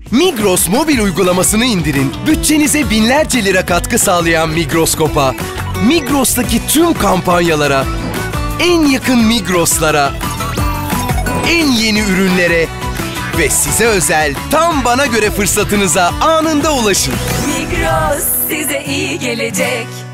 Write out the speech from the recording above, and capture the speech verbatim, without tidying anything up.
Migros mobil uygulamasını indirin. Bütçenize binlerce lira katkı sağlayan Migroskop'a, Migros'taki tüm kampanyalara, en yakın Migros'lara, en yeni ürünlere ve size özel tam bana göre fırsatınıza anında ulaşın. Migros size iyi gelecek.